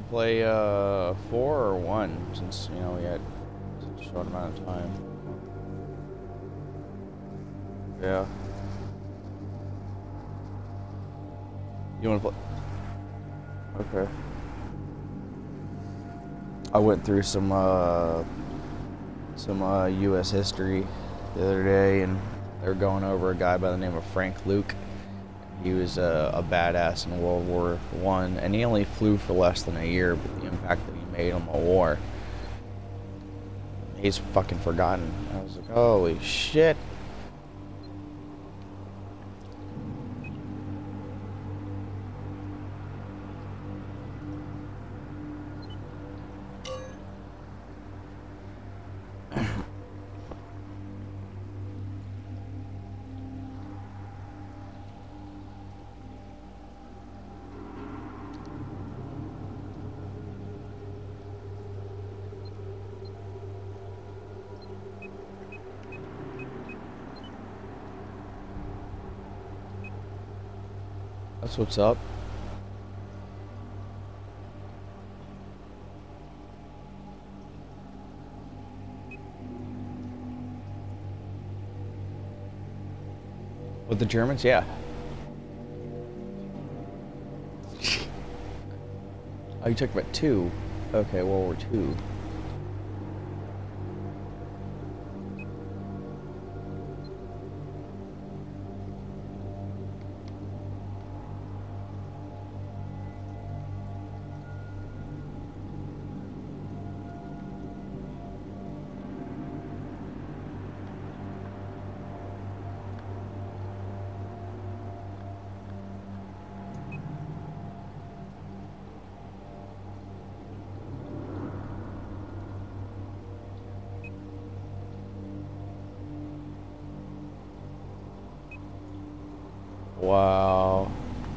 play 4 or 1 since, you know, we had such a short amount of time. Yeah. You want to play? Okay. I went through some U.S. history the other day, and they were going over a guy by the name of Frank Luke. He was a badass in World War I, and he only flew for less than a year, but the impact that he made on the war, he's fucking forgotten. I was like, holy shit. That's what's up. With the Germans, yeah. Oh, you talked about 2. Okay, World War II. Wow.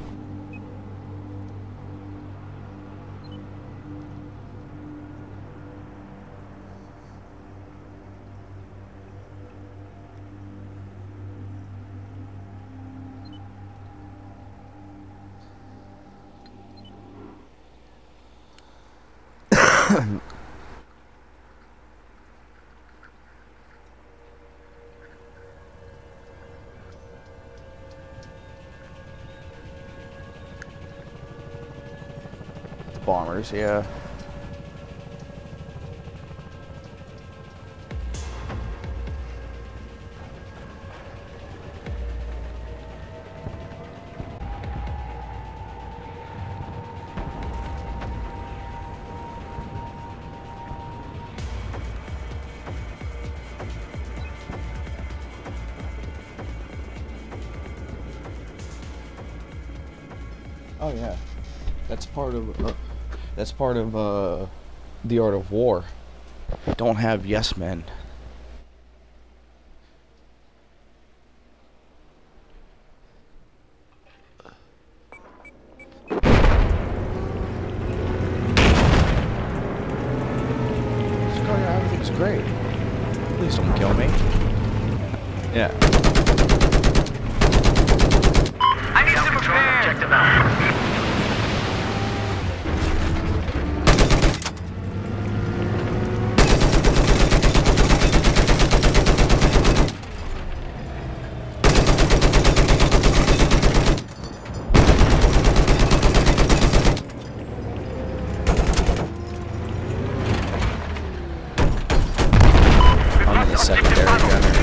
Bombers, yeah. Oh yeah, that's part of the art of war. Don't have yes men. Everything's great. Please don't kill me. Yeah. I need some repairs. Check them out. Secondary gunner.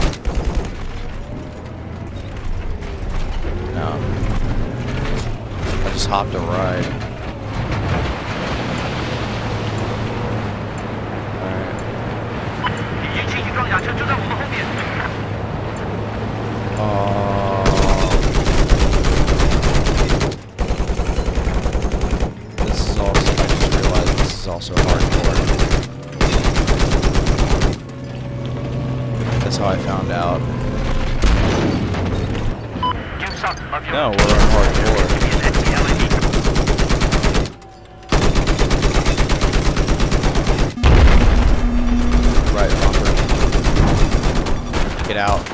No. I just hopped a ride. Alright. This is also, I just realized this is also hardcore. That's how I found out. No, we're on hardcore. Right, bumper. Get out.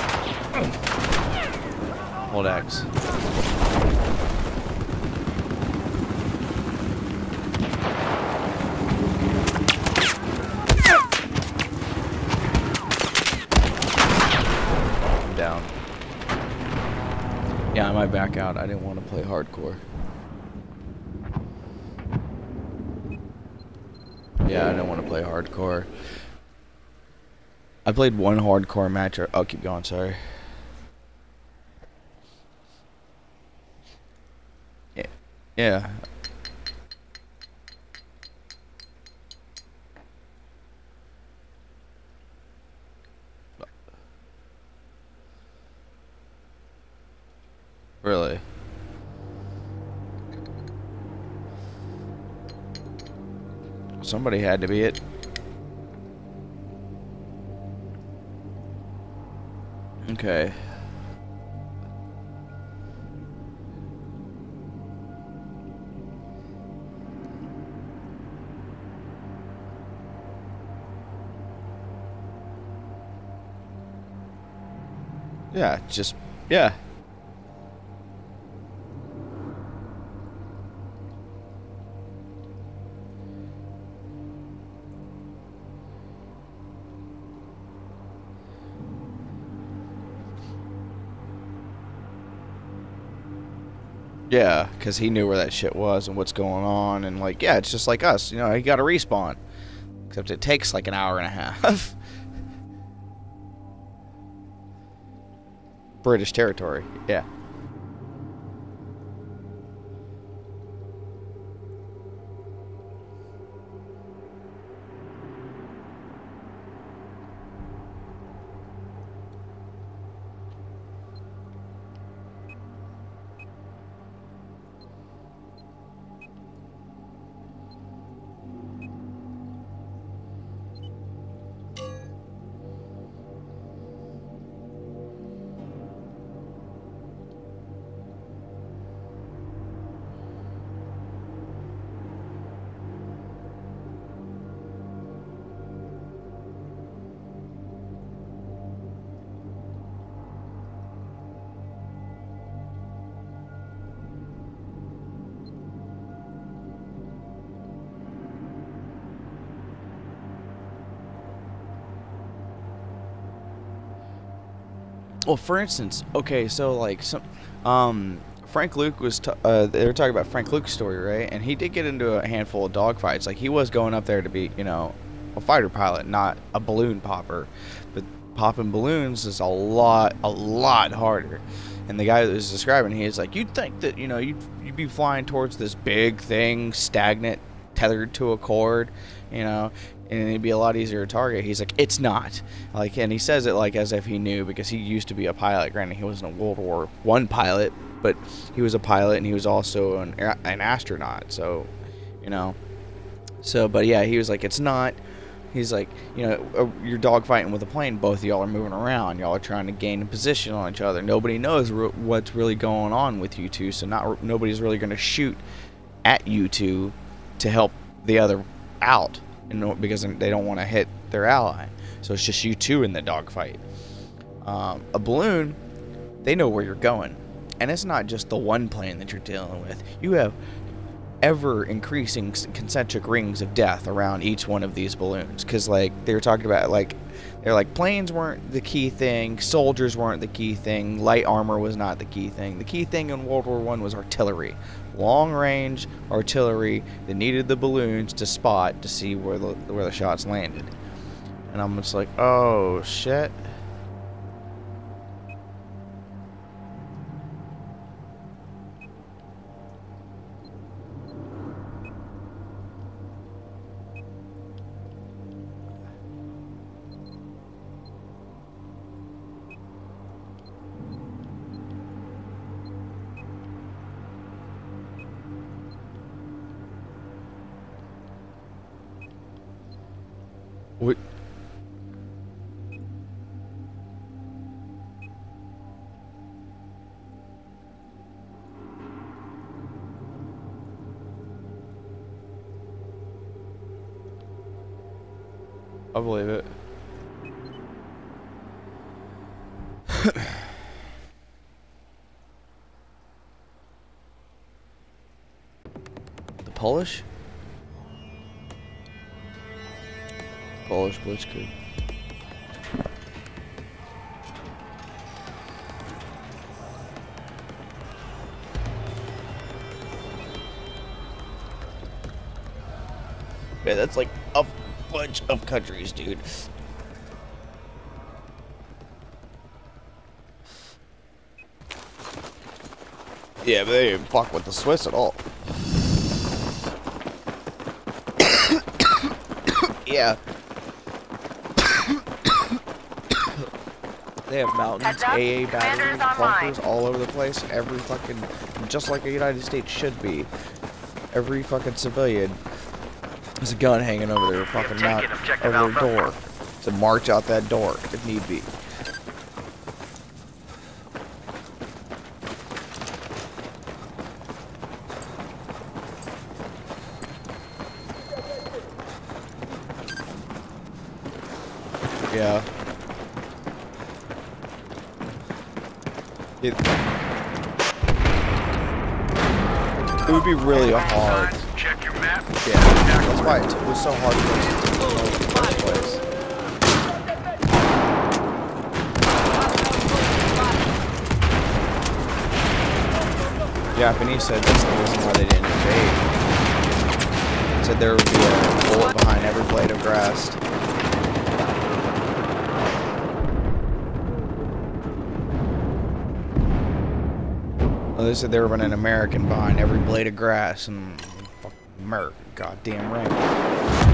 Hold X. down. Yeah, I might back out. I didn't want to play hardcore. Yeah, I didn't want to play hardcore. I played one hardcore match. I'll keep going, sorry. Yeah. Yeah. Really? Somebody had to be it. Okay. Yeah, just, yeah. Yeah, because he knew where that shit was and what's going on, and like, yeah, it's just like us, you know, you gotta respawn. Except it takes like an hour and a half. British territory, yeah. Well, for instance, okay, so like Frank Luke was they were talking about Frank Luke's story, right? And he did get into a handful of dogfights. Like he was going up there to be, you know, a fighter pilot, not a balloon popper. But popping balloons is a lot harder. And the guy that was describing, he's like, you'd think that, you know, you'd be flying towards this big thing, stagnant, tethered to a cord, you know, and it'd be a lot easier to target. He's like, it's not. Like, and he says it like as if he knew, because he used to be a pilot. Granted, he wasn't a World War I pilot, but he was a pilot, and he was also an astronaut. So, you know, so, but yeah, he was like, it's not. He's like, you know, you're dogfighting with a plane. Both of y'all are moving around. Y'all are trying to gain a position on each other. Nobody knows what's really going on with you two, so nobody's really going to shoot at you two to help the other out, because they don't want to hit their ally. So it's just you two in the dogfight. A balloon, they know where you're going, and it's not just the one plane that you're dealing with. You have ever increasing concentric rings of death around each one of these balloons, because like they were talking about, like they're like, planes weren't the key thing, soldiers weren't the key thing, light armor was not the key thing. The key thing in World War I was artillery, long range artillery that needed the balloons to spot to see where the shots landed. And I'm just like, oh shit. What? I believe it. The Polish? Polish Blitzkrieg. Man, that's like a bunch of countries, dude. Yeah, but they didn't fuck with the Swiss at all. Yeah. They have mountains, AA batteries, bunkers all over the place. Every fucking, just like the United States should be. Every fucking civilian has a gun hanging over their fucking mount, over their door, to march out that door if need be. Yeah. It would be really hard. Check your map. Yeah, that's why it was so hard for us to know in the first place. Japanese said that's the reason why they didn't invade. Said there would be a bullet behind every blade of grass. Well, they said there would be an American behind every blade of grass, and fucking America, goddamn right.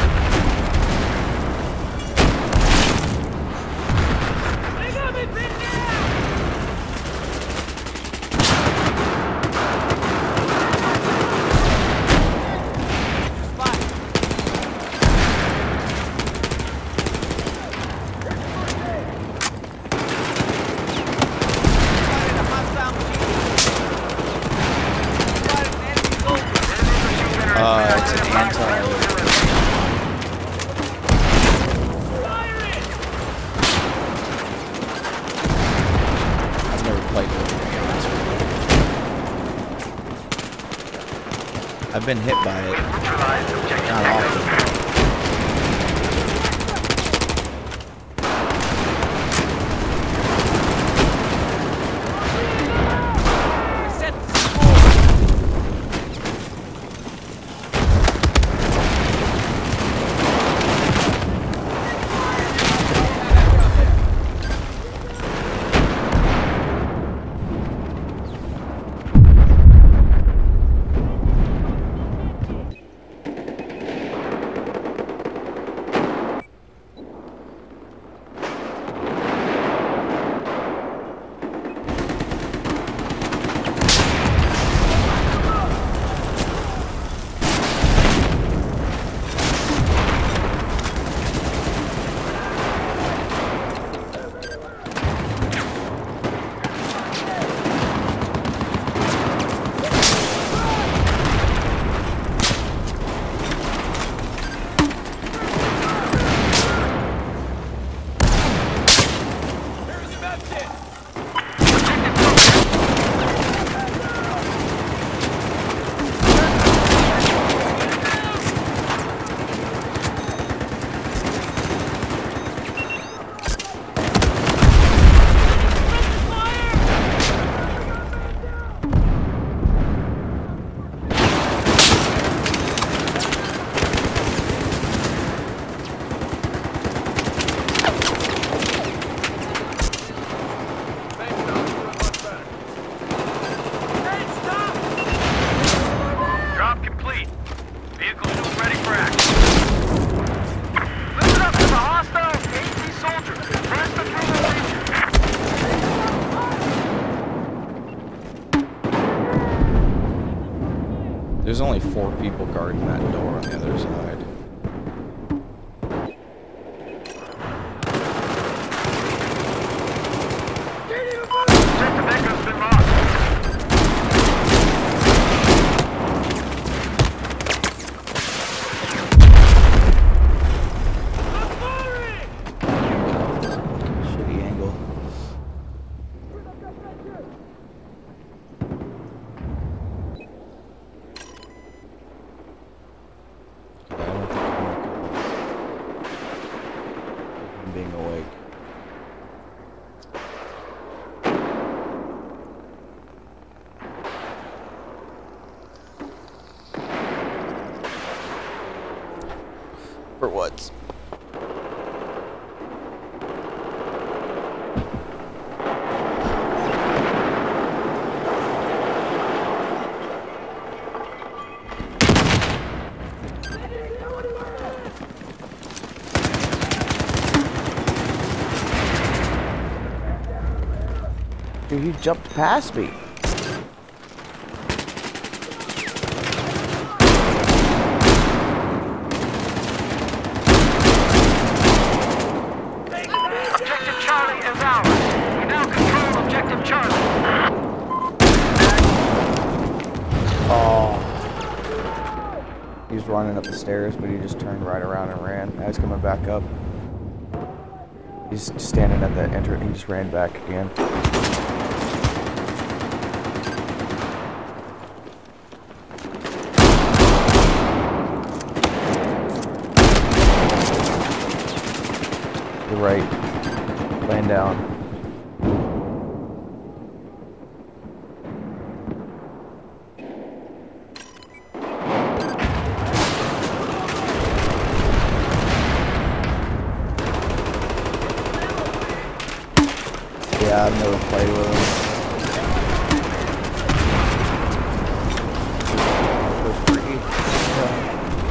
It's an anti. I've never played with it, to be honest with you. I've been hit by it. Not often. There's only 4 people guarding that door on the other side. Check the Echo's been lost. Shitty angle. I don't For what? Dude, he jumped past me. Objective Charlie is ours. We now control Objective Charlie. Oh. He was running up the stairs, but he just turned right around and ran. Now he's coming back up. He's standing at the entrance. He just ran back again. To the right, laying down. Yeah, I've never played with him. It was pretty. Yeah.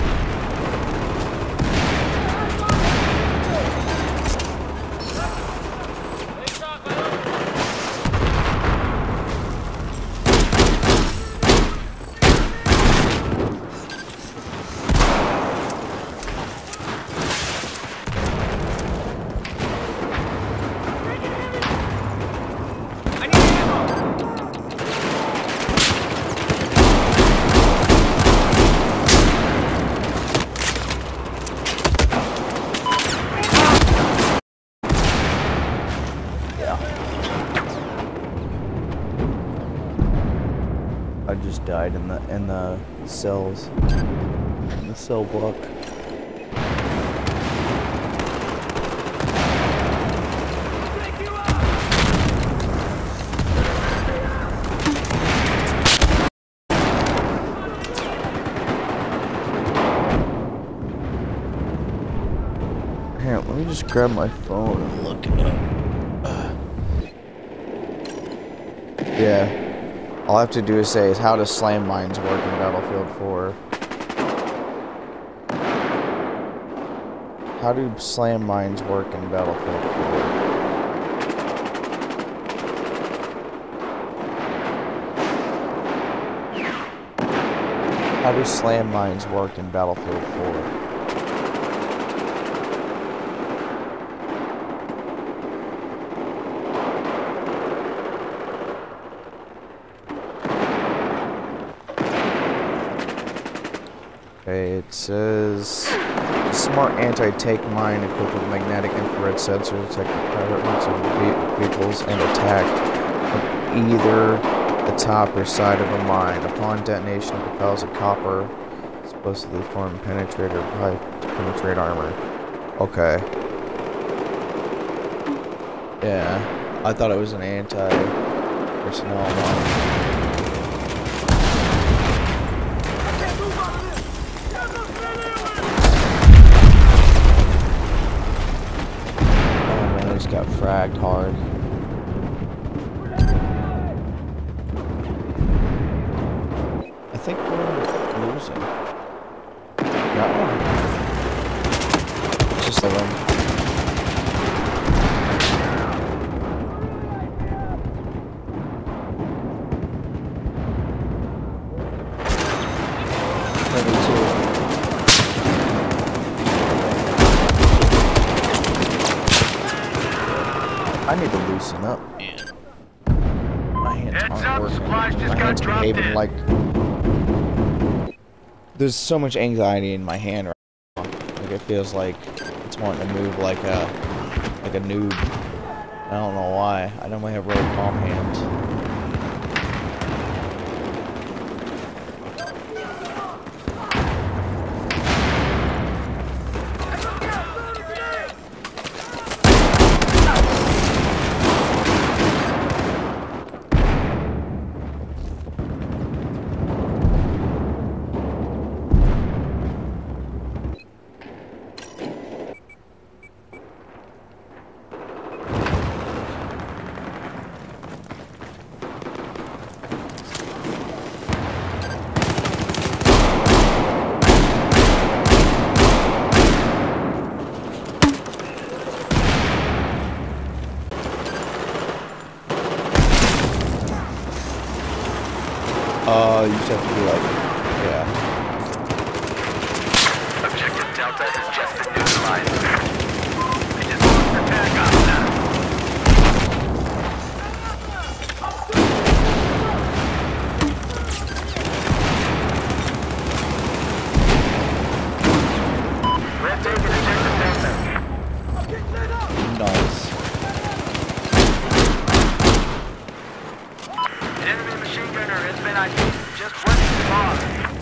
I just died in the cells, in the cell block. Here, let me just grab my phone and look it up. Yeah. All I have to do is say is how does slam mines work in Battlefield 4? How do slam mines work in Battlefield 4? How do slam mines work in Battlefield 4? Okay, it says smart anti-tank mine equipped with magnetic infrared sensors detect private routes of vehicles and attack from either the top or side of a mine. Upon detonation, it propels a copper supposedly formed penetrator pipe to penetrate armor. Okay. Yeah, I thought it was an anti-personnel mine. Got fragged hard. I think we're losing. No. It's just a win. I need to loosen up. My hands aren't working. My hands behaving like... There's so much anxiety in my hand right now. Like it feels like it's wanting to move like a noob. I don't know why. I normally have really calm hands. You just have to be like, yeah. Objective Delta has just been neutralized. They just launched their attack on now. We're taking Objective Delta. Nice. An enemy machine gunner has been ID'd just west of the bar.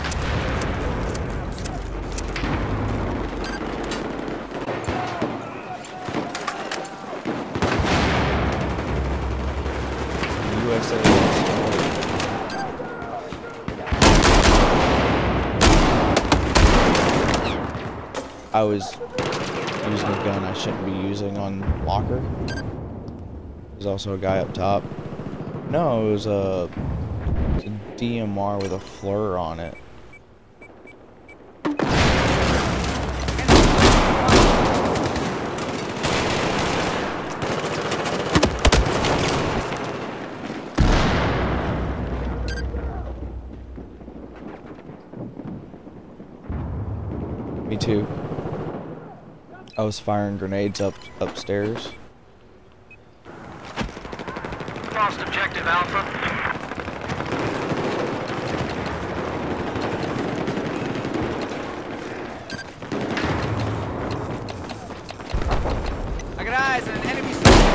USA. I was using a gun I shouldn't be using on locker. There's also a guy up top. No, it was a DMR with a FLIR on it. Me too. I was firing grenades upstairs. Lost Objective Alpha. I got eyes on an enemy.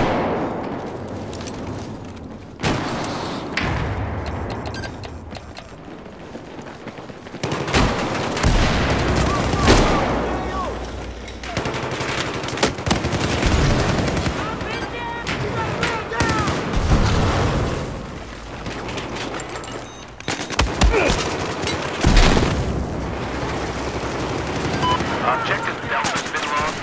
Objective Delta's been lost.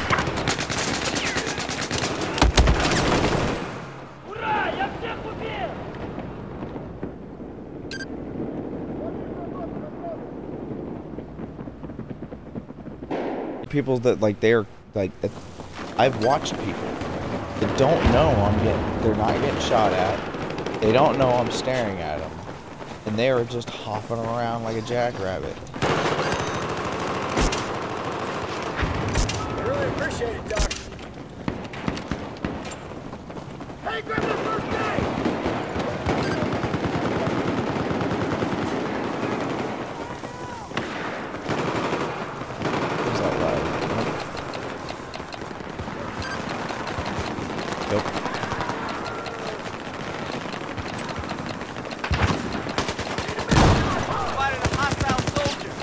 People that like they're like I've watched people that don't know they're not getting shot at. They don't know I'm staring at them, and they are just hopping around like a jackrabbit. I really appreciate it, Doc. Hey, grab the first aid! Who's that loud? Nope. Spotted a hostile soldier.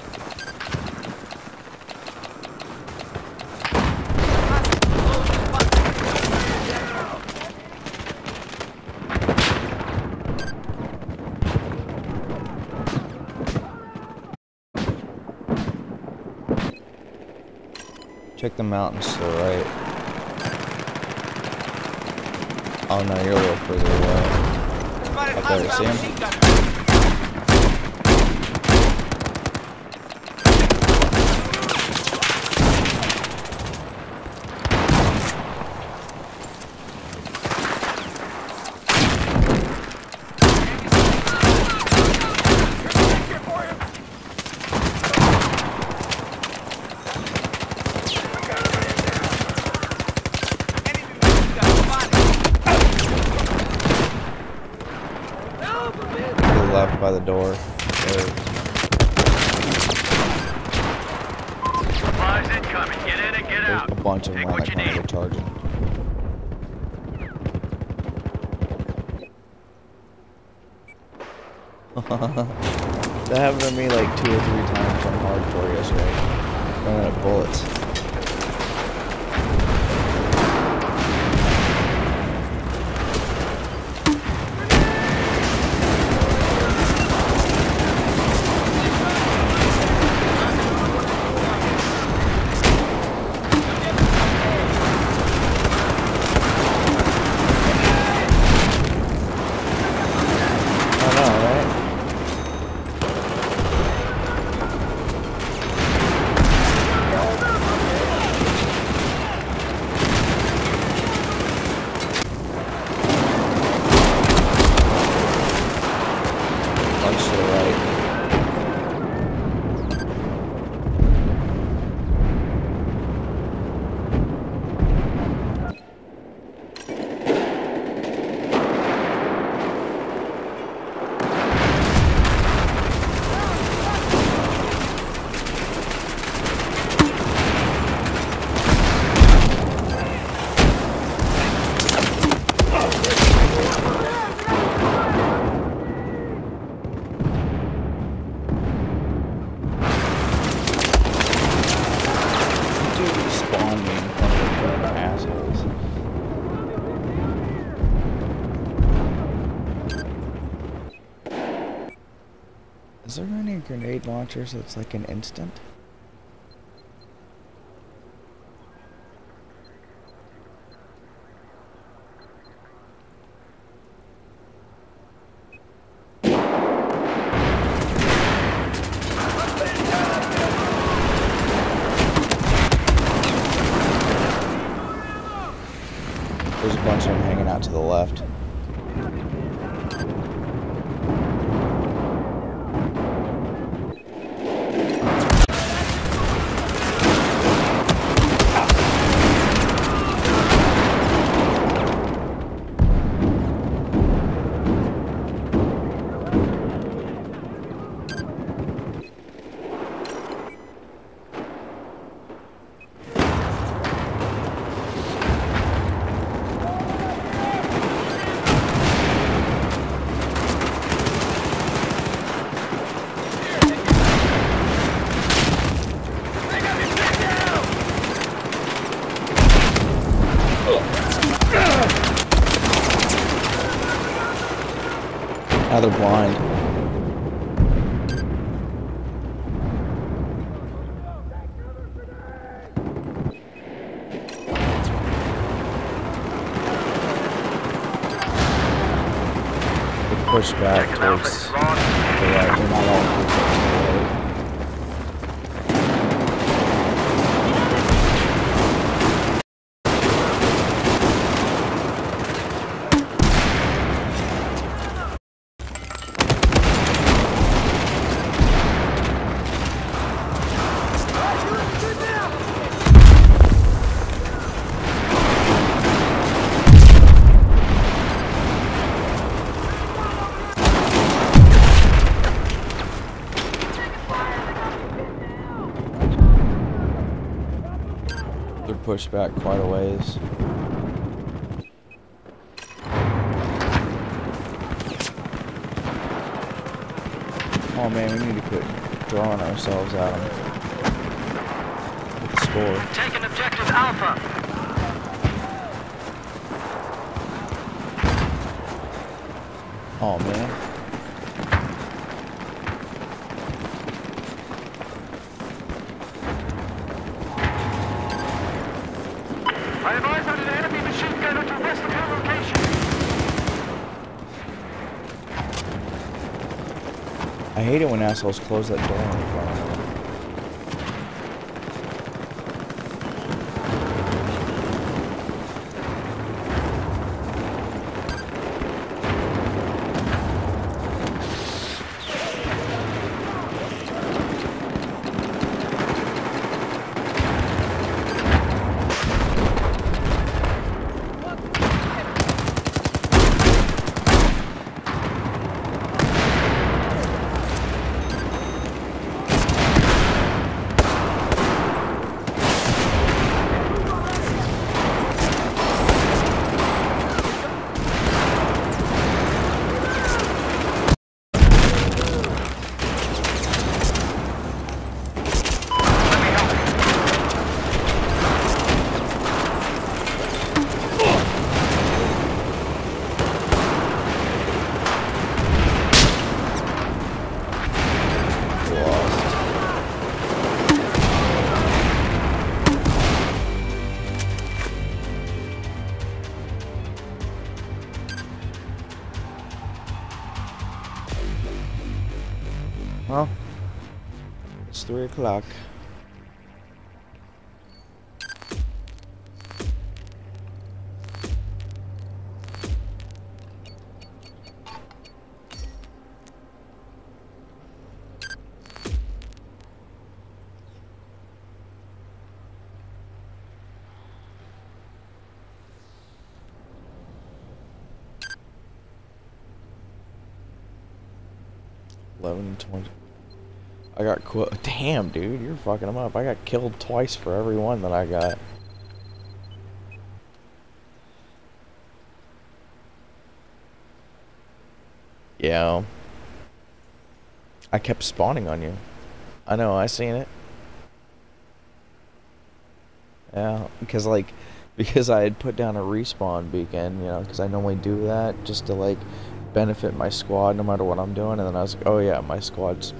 Check the mountains to the right. Oh no, you're a little further away. Spotted Up there, see hostile him? machine gunner. To the left by the door. There. Supplies incoming. Get in and get There's out. a bunch of them Take around what that you corner need. they're charging. That happened to me like 2 or 3 times on hardcore yesterday. Running out of bullets. I know, right? Is there any grenade launchers that's like an instant? There's a bunch of them hanging out to the left. Now they're blind. They push back towards the right. They're not all pushed to the right. They're pushed back quite a ways. Oh man, we need to quit throwing ourselves at them. Get the score. Taking objective Alpha. Oh man. I advise on an enemy machine gunner to west of your location. I hate it when assholes close that door in front of me. Well, it's 3 o'clock. I got damn, dude, you're fucking them up. I got killed twice for every one that I got. Yeah. I kept spawning on you. I know, I seen it. Yeah, because I had put down a respawn beacon, you know, because I normally do that just to like benefit my squad no matter what I'm doing. And then I was like, oh yeah, my squad's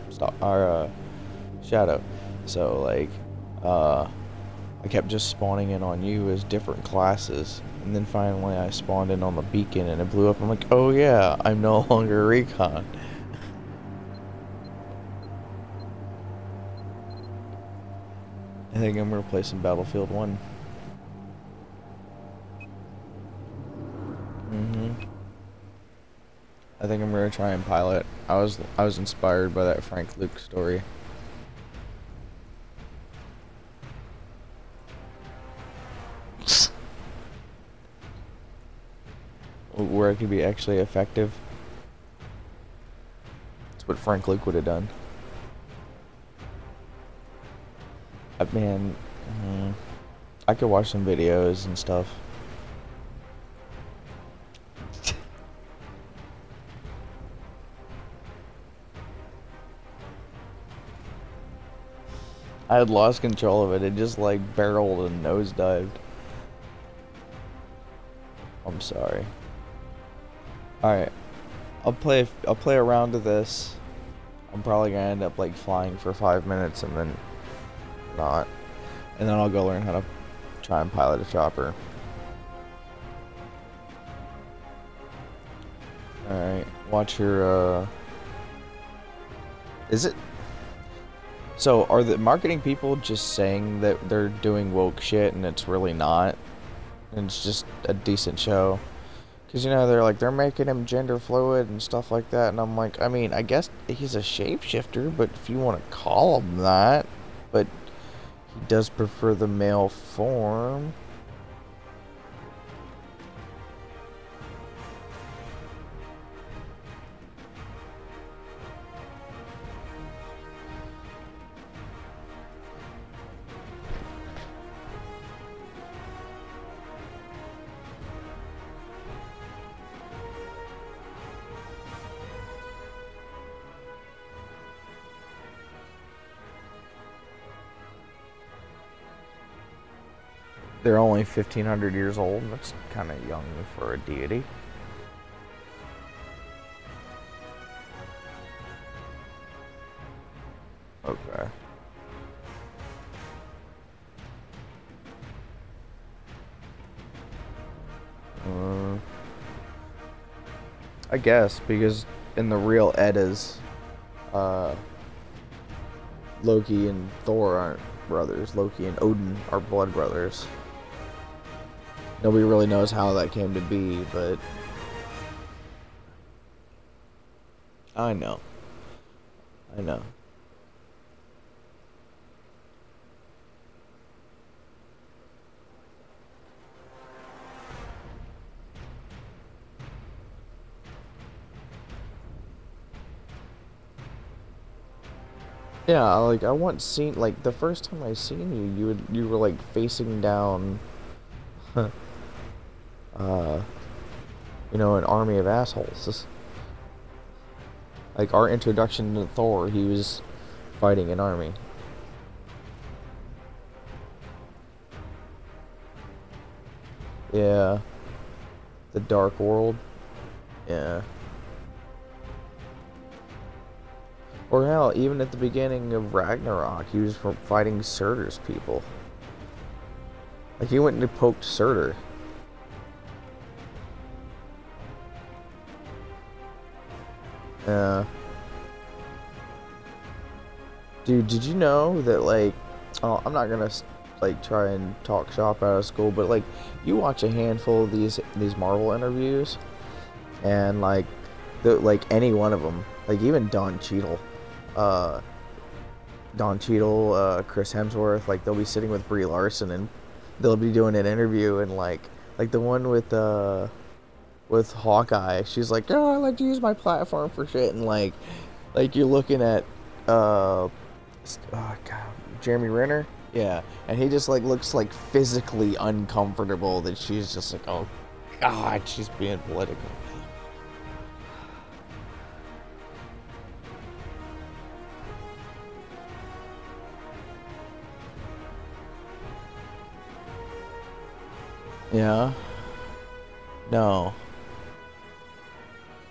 Shadow. So like, I kept just spawning in on you as different classes, and then finally I spawned in on the beacon and it blew up. I'm like, oh yeah, I'm no longer recon. I think I'm replacing Battlefield 1. I think I'm gonna try and pilot. I was inspired by that Frank Luke story. Where it could be actually effective. That's what Frank Luke would have done. Man, I could watch some videos and stuff. I had lost control of it. It just like barreled and nosedived. I'm sorry. Alright. I'll play a round of this. I'm probably gonna end up like flying for 5 minutes and then not. And then I'll go learn how to try and pilot a chopper. Alright. Watch your Is it? So, are the marketing people just saying that they're doing woke shit and it's really not? And it's just a decent show? Because, you know, they're making him gender fluid and stuff like that. And I'm like, I mean, I guess he's a shapeshifter, but if you want to call him that. But he does prefer the male form. They're only 1,500 years old. That's kind of young for a deity. Okay. I guess, because in the real Eddas, Loki and Thor aren't brothers. Loki and Odin are blood brothers. Nobody really knows how that came to be, but I know. I know. Yeah, like I once seen, like the first time I seen you, you were like facing down you know, an army of assholes. Like our introduction to Thor, he was fighting an army. Yeah. The Dark World. Yeah. Or hell, even at the beginning of Ragnarok, he was fighting Surtur's people. Like he went and poked Surtur. Dude, did you know that, like, oh, I'm not gonna like try and talk shop out of school, but like you watch a handful of these Marvel interviews, and like any one of them, like even Don Cheadle, Chris Hemsworth, like they'll be sitting with Brie Larson and they'll be doing an interview, and like the one with Hawkeye, she's like, oh, I like to use my platform for shit, and like you're looking at oh god, Jeremy Renner, yeah, and he just like looks like physically uncomfortable that she's just like, oh god, she's being political. Yeah. No.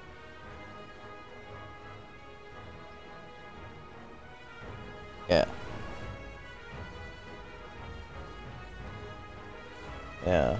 Yeah. Yeah.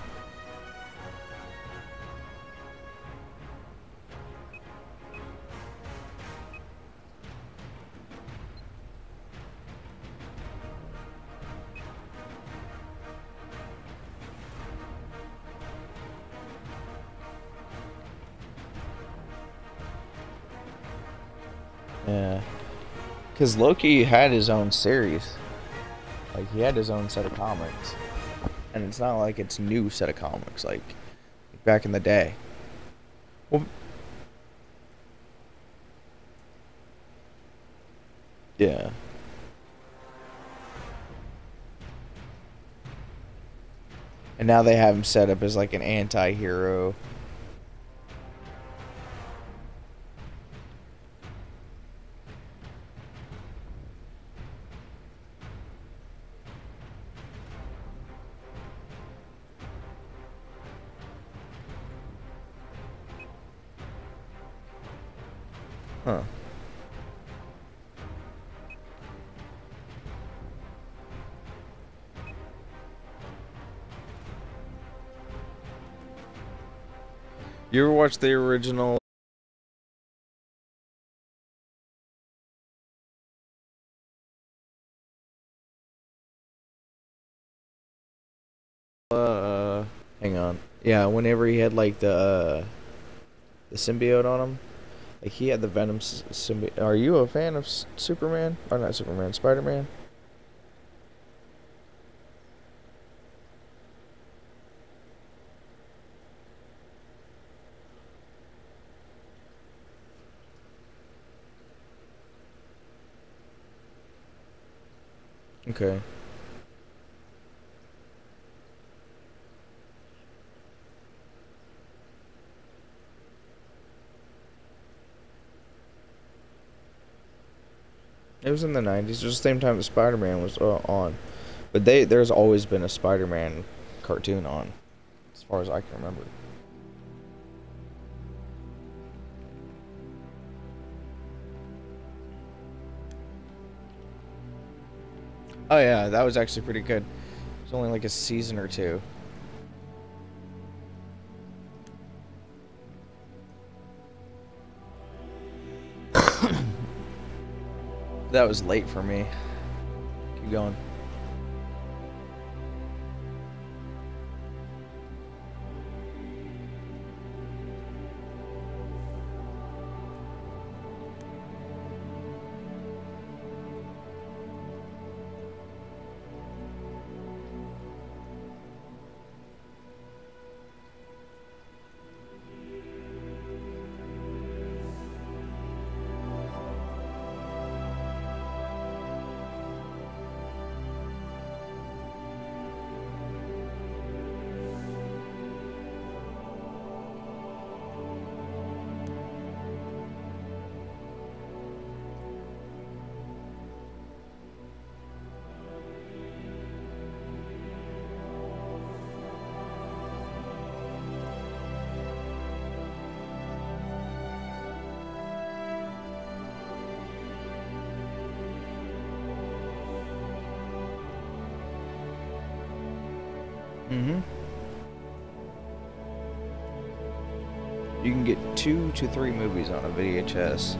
Yeah. Because Loki had his own series. Like, he had his own set of comics. And it's not like it's new set of comics, like back in the day. Well, yeah. And now they have him set up as like an anti-hero. Huh. You ever watch the original hang on. Yeah, whenever he had like the symbiote on him, like he had the Venom symbiote. Are you a fan of Superman? Or not Superman, Spider-Man? Okay. It was in the 90s, just the same time that Spider-Man was on. But there's always been a Spider-Man cartoon on, as far as I can remember. Oh yeah, that was actually pretty good. It was only like a season or two. That was late for me. Keep going. Mm-hmm. You can get 2 to 3 movies on a VHS.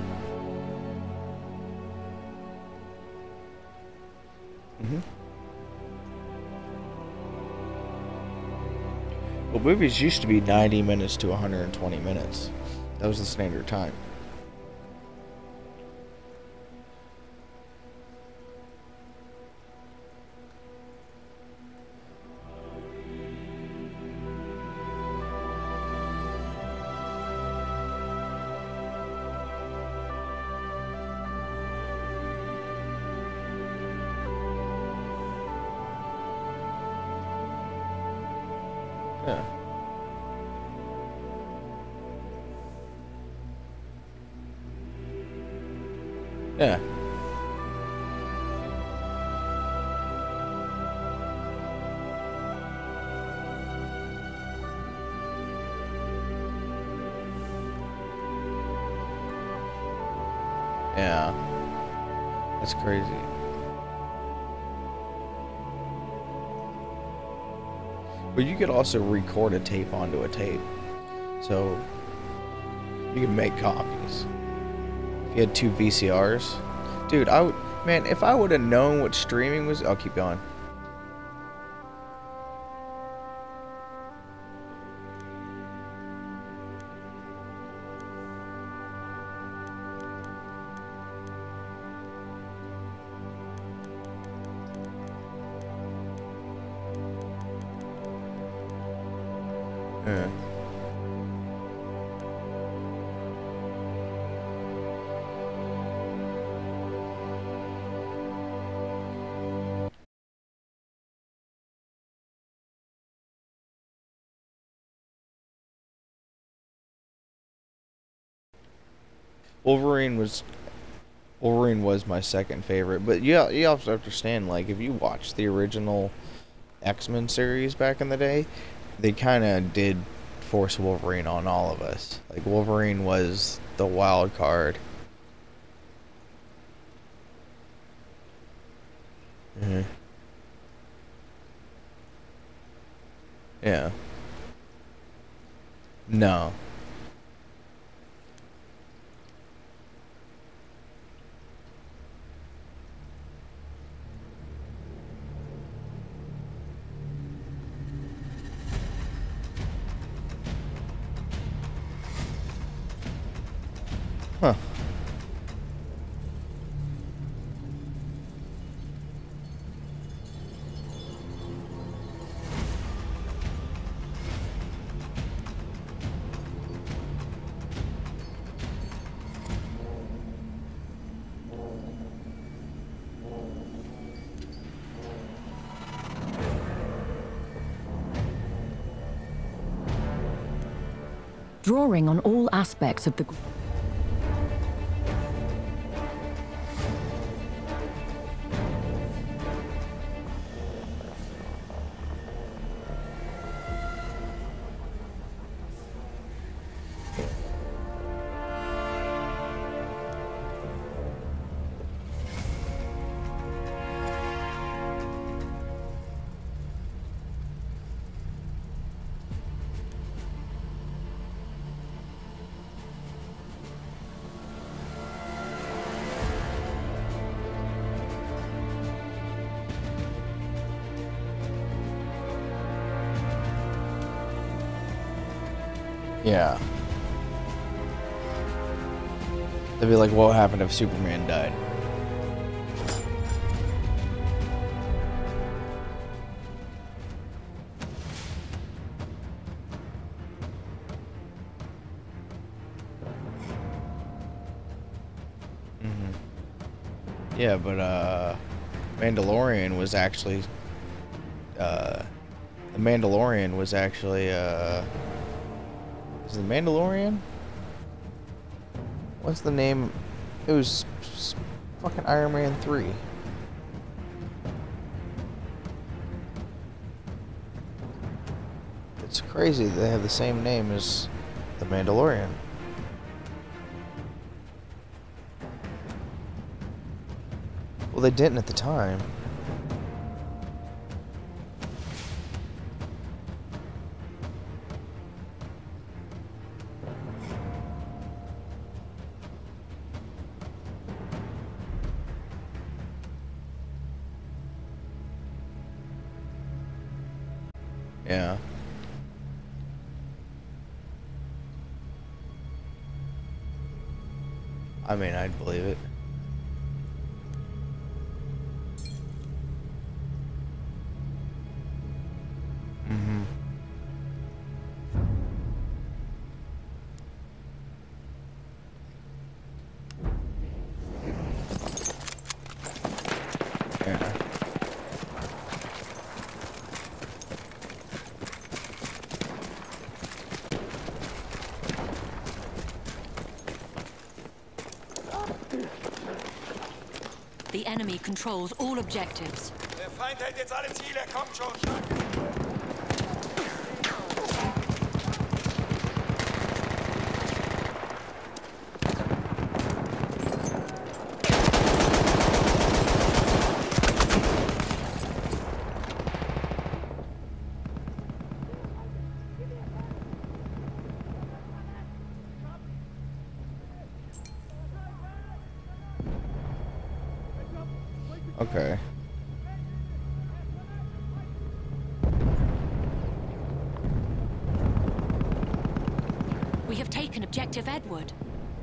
Mm-hmm. Well, movies used to be 90 minutes to 120 minutes. That was the standard time. Yeah. Yeah. Yeah. That's crazy. But you could also record a tape onto a tape. So you can make copies. If you had 2 VCRs. Dude, man, if I would have known what streaming was... I'll keep going. Yeah. Wolverine was my second favorite, but you have to understand, like, if you watch the original X-Men series back in the day, they kind of did force Wolverine on all of us. Like, Wolverine was the wild card. Mm-hmm. Yeah. No. Huh. Drawing on all aspects of the... Yeah. They'd be like, what happened if Superman died? Yeah, but Mandalorian was actually the Mandalorian was actually is it Mandalorian? What's the name? It was fucking Iron Man 3. It's crazy they have the same name as the Mandalorian. Well, they didn't at the time. Yeah. I mean, I'd believe it. Mm-hmm. Yeah. The enemy controls all objectives. Der Feind hält jetzt alle Ziele. Kommt schon, Schlag. Okay. We have taken objective Edward.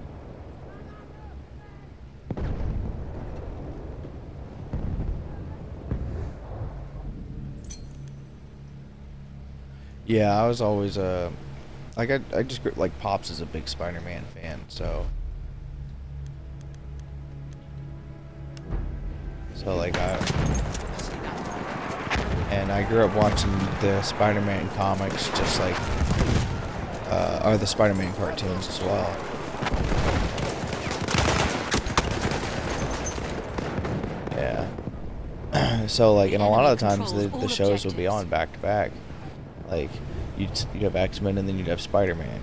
Yeah, I was always like I just like Pops is a big Spider-Man fan, so like I grew up watching the Spider-Man comics, just like or the Spider-Man cartoons as well. Yeah. So like, and a lot of the times the shows would be on back to back. Like you'd have X-Men and then you'd have Spider-Man.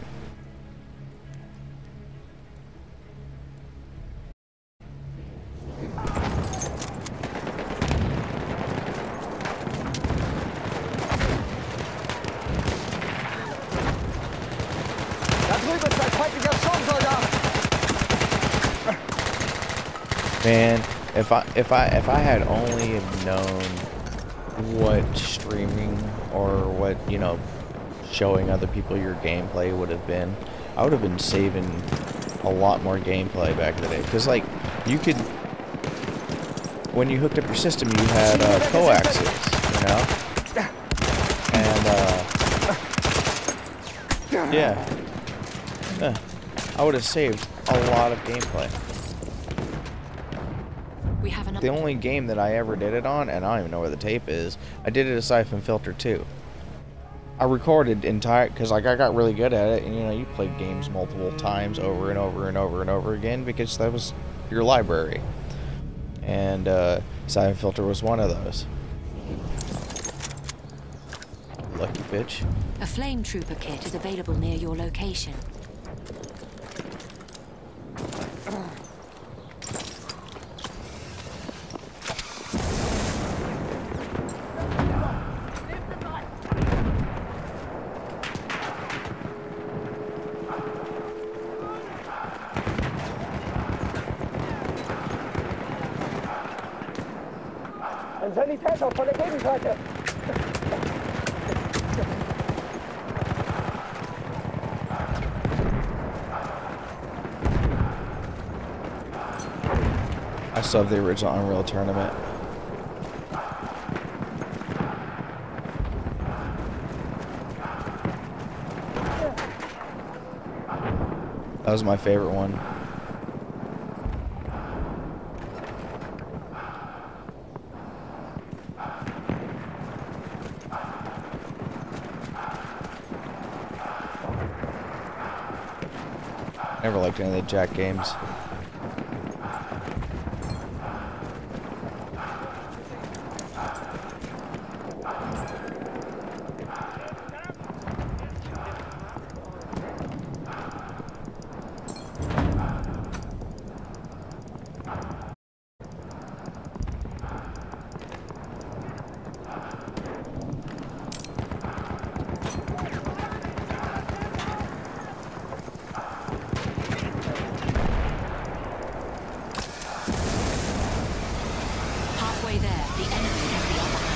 Da drüben ist ein feindlicher Sturmsoldat! Man, if I had only known what streaming or what, you know, showing other people your gameplay would have been, I would have been saving a lot more gameplay back in the day. Because, like, you could, when you hooked up your system, you had coaxes, you know? And, yeah. I would have saved a lot of gameplay. We have another. The only game that I ever did it on, and I don't even know where the tape is, I did it as Siphon Filter 2. I recorded entire, because like I got really good at it, and you know, you played games multiple times over and over and over and over again because that was your library. And Siphon Filter was one of those. Lucky bitch. A flame trooper kit is available near your location. Ein Sanitäter von der Gegenseite! I still have the original Unreal Tournament. That was my favorite one. Never liked any of the Jack games. Halfway there, the enemy has the upper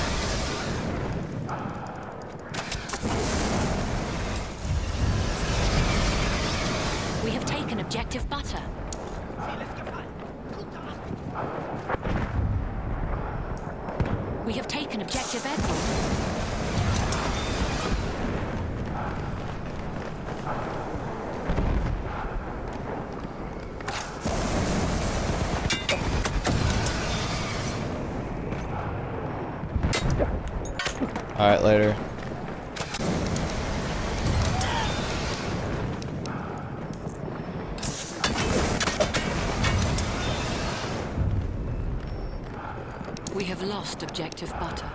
hand. We have taken objective Butter. We have taken objective Edward. Alright, later. We have lost objective Butter.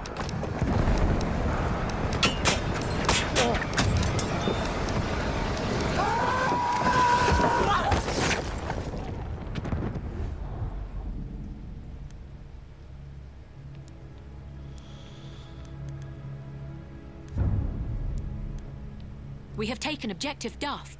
We have taken objective Duff.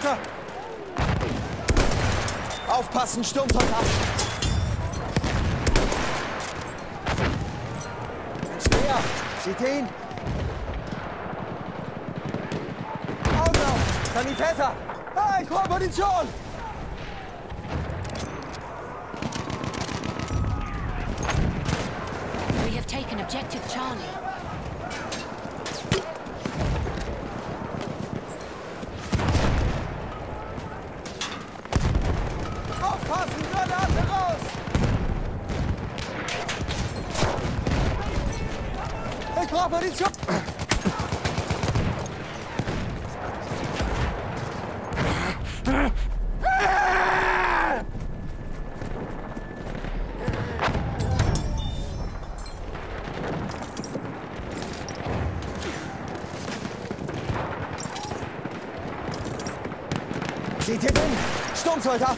Sanitäter! Aufpassen, Sturmsoldat! Schwer! Seht ihr ihn? Augen auf! Sanitäter! Ah, ich brauche Munition! We have taken objective Charlie. Aufpassen! Granate raus! Ich brauche Munition! Seht ihr den? Sturmsoldat!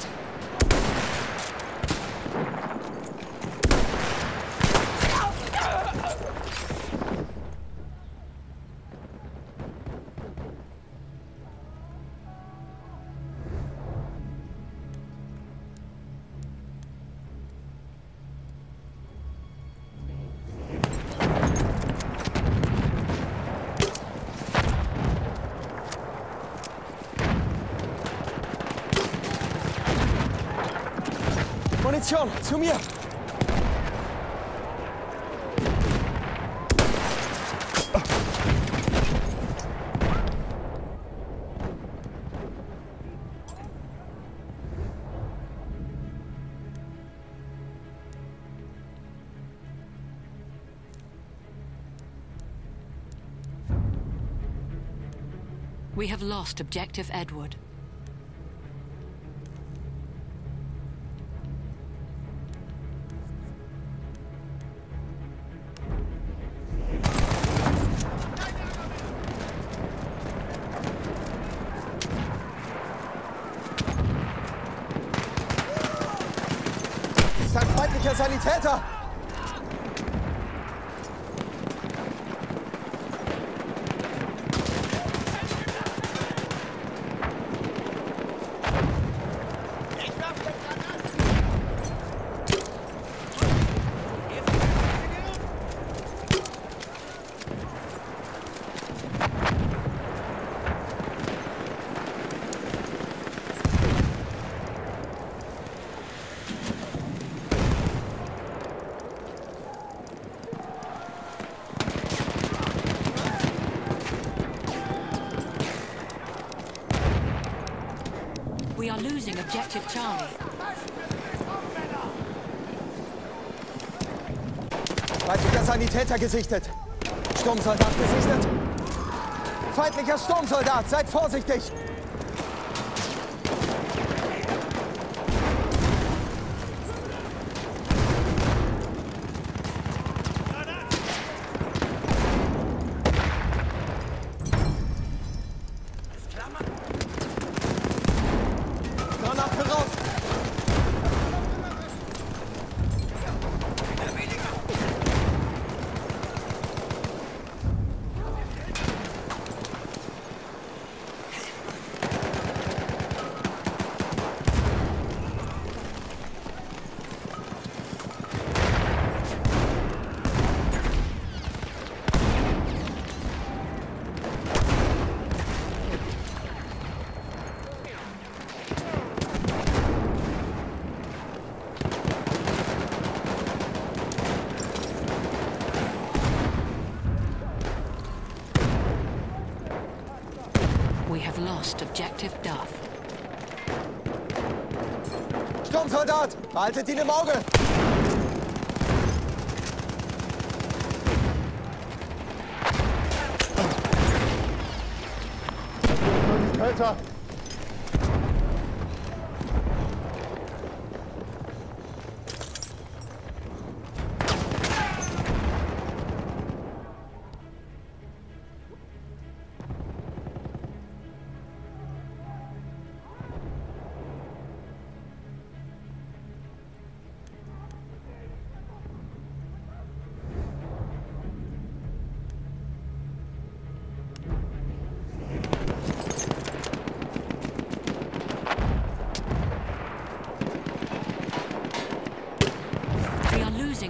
Munition, zu mir! We have lost objective Edward. Das ist ein feindlicher Sanitäter! We are losing objective Charlie. Feindlicher Sanitäter gesichtet. Sturmsoldat gesichtet. Feindlicher Sturmsoldat, seid vorsichtig! Granate raus! We have lost objective Duff. Sturmsoldat, behaltet ihn im Auge! Sanitäter!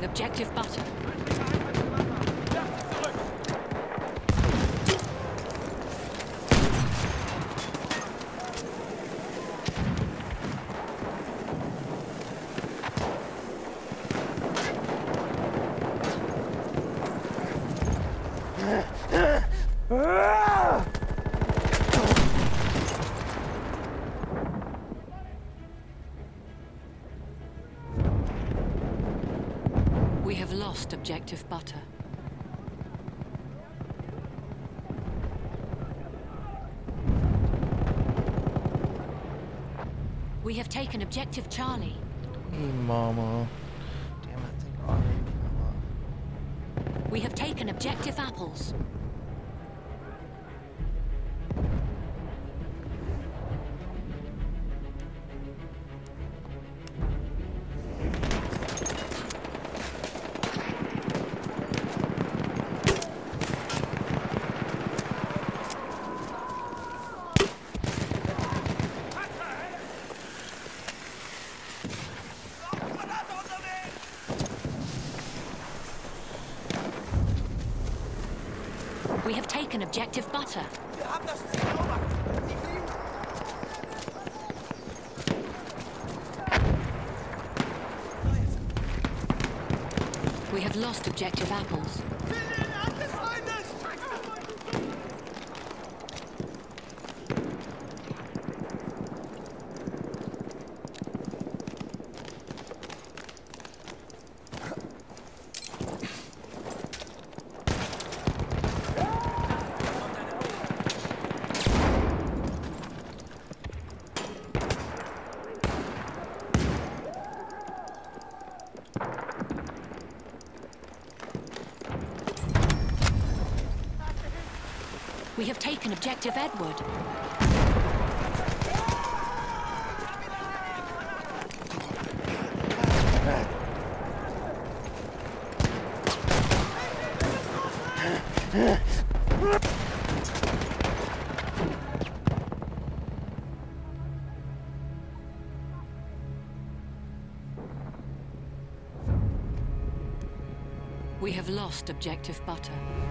taking objective butter. We have lost objective butter. We have taken objective Charlie. Hey, mama. Damn it, thing already fell off. We have taken objective apples. We have taken objective butter. Wir haben das Ziel erobert. Sie fliegen. We have lost objective apples. Hand des Feindes! We have taken objective Edward. We have lost objective butter.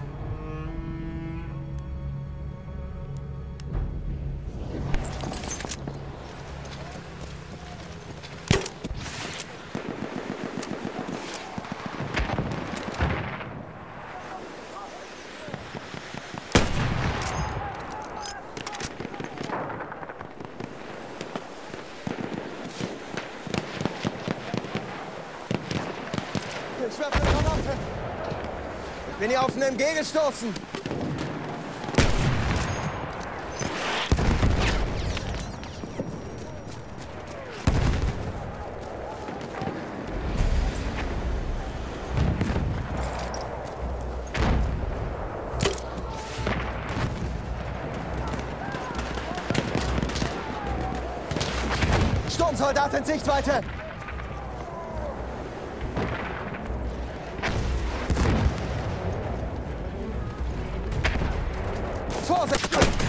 Ich werfe eine Granate. Ich bin hier auf einen MG gestoßen. Sturmsoldat in Sichtweite. Vorsicht!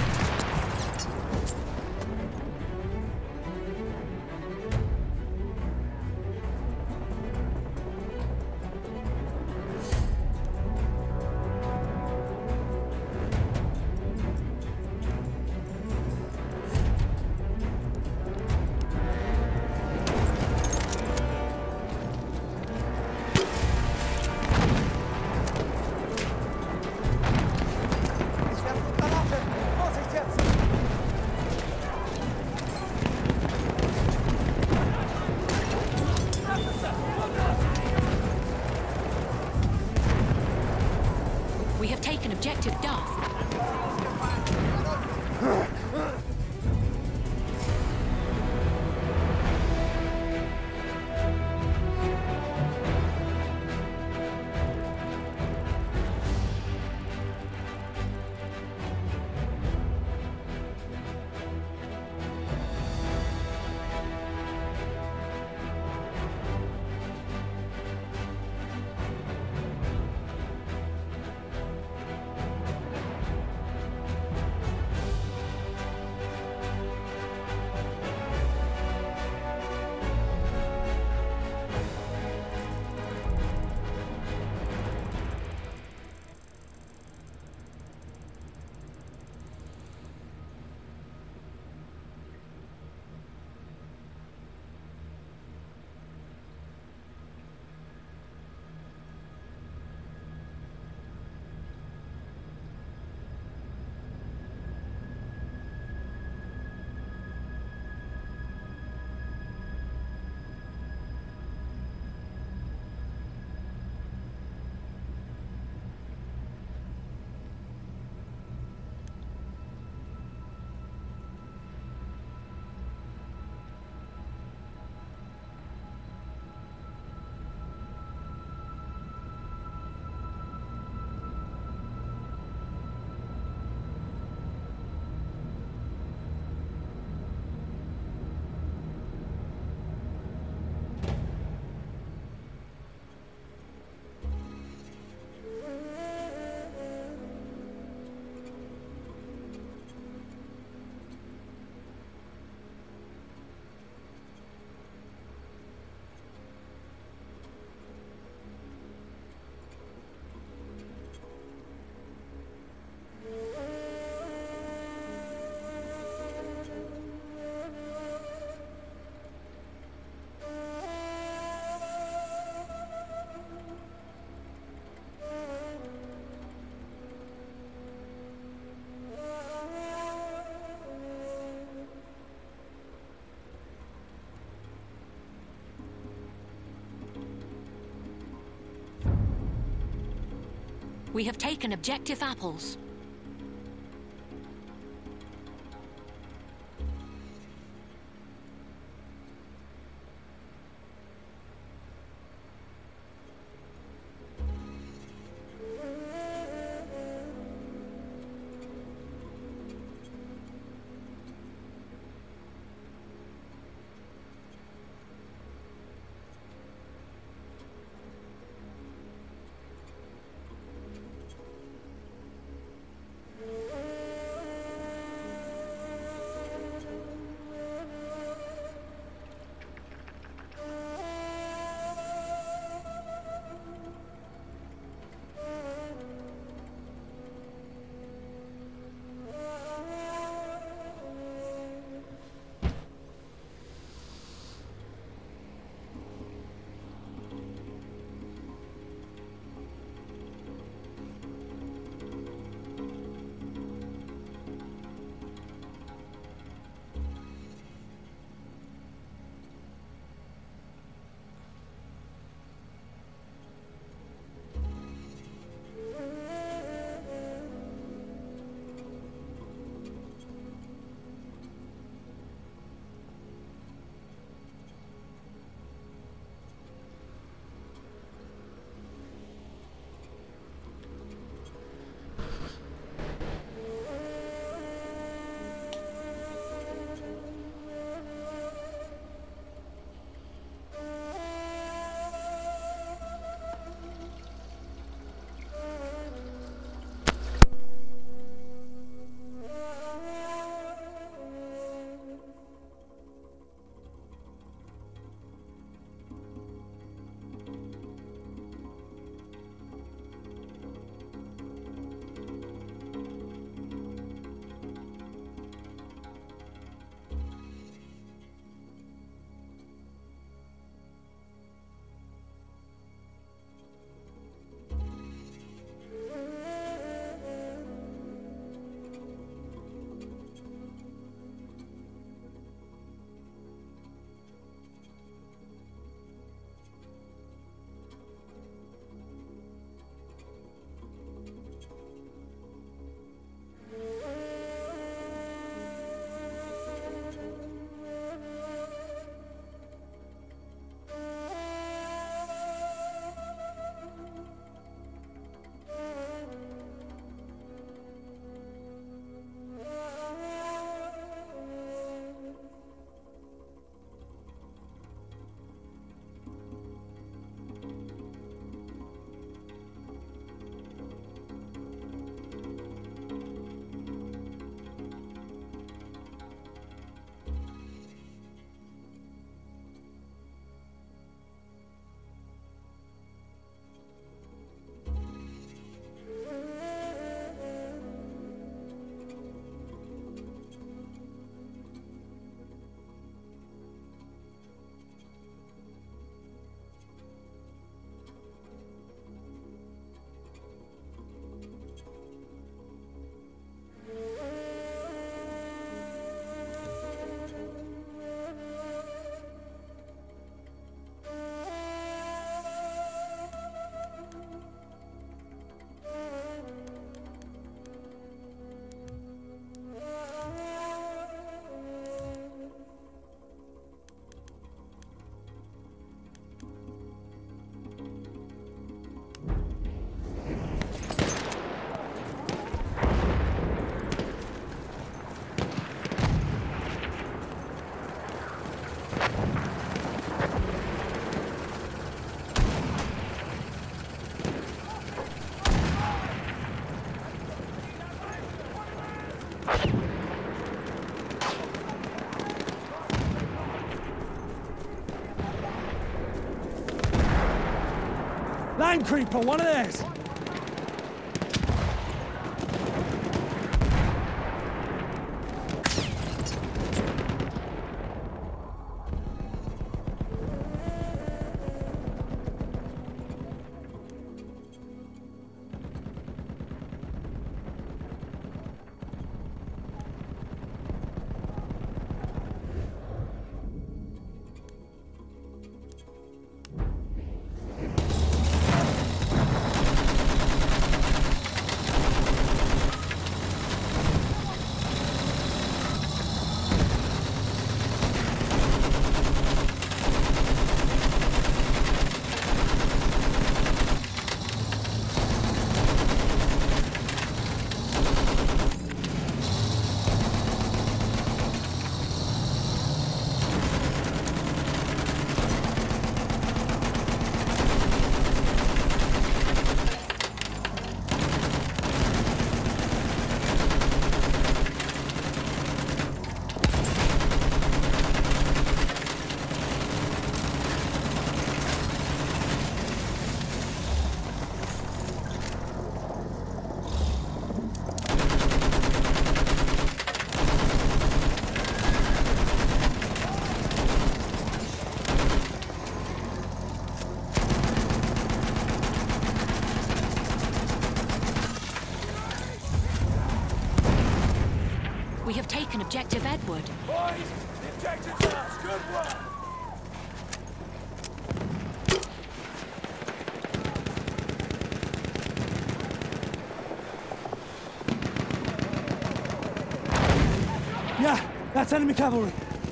Ich werfe eine Granate. Vorsicht jetzt! We have taken objective Duff. We have taken objective apples. Line creeper, one of theirs. objective Edward. Boys, the objective's ours. Good work. Yeah, that's enemy cavalry.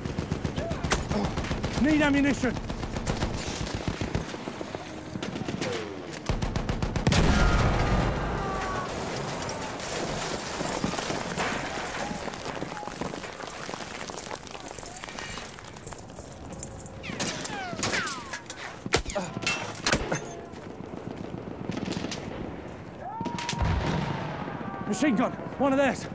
Need ammunition. Machine gun, one of theirs.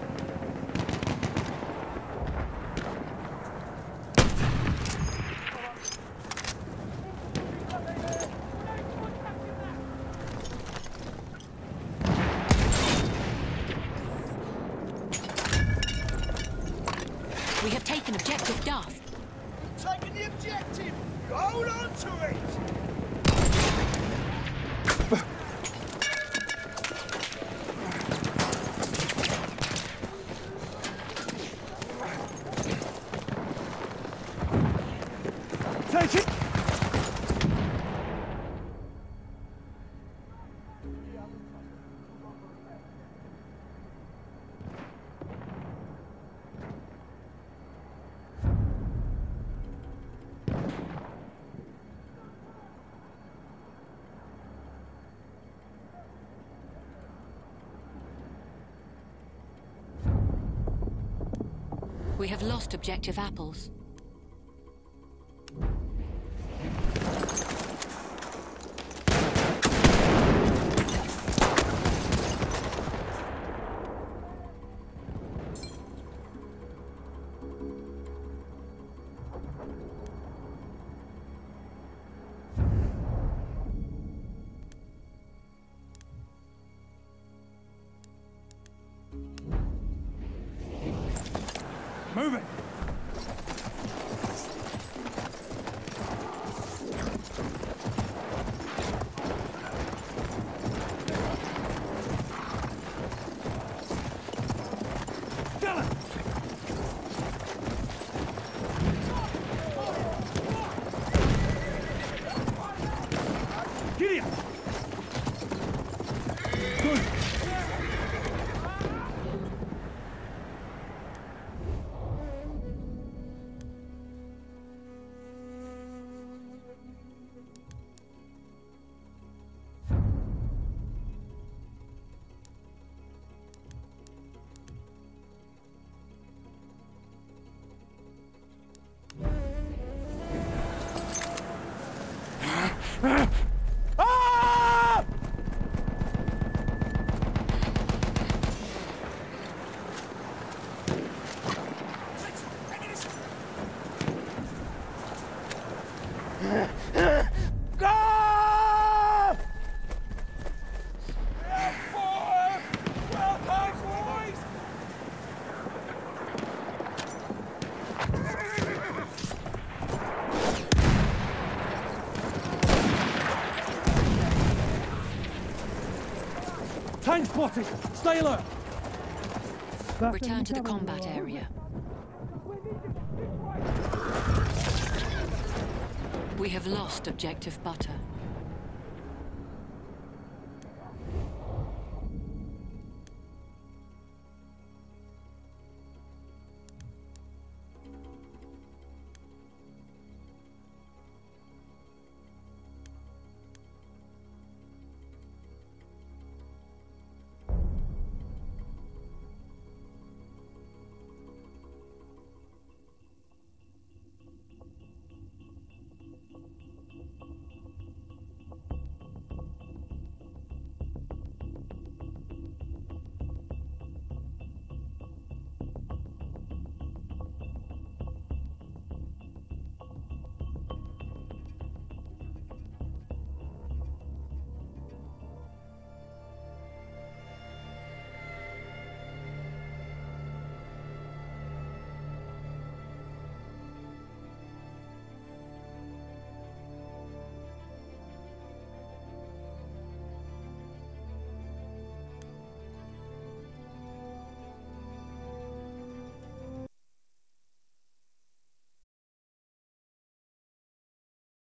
We have taken objective Duff. Taking the objective. Hold on to it. Take it. We have lost objective Apples. Move it. Kill it. Gideon. Good. Ah! Go! Tank spotted! Stay alert! Return to the combat area. We have lost objective Butter.